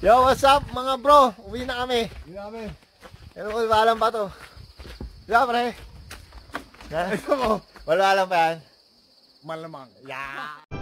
Yo, what's up mga bro? Uwi na kami. Uwi na kami. Pero walwalan pa to. Diba pre? Ito mo. Walwalan pa yan. Malamang. Yeah.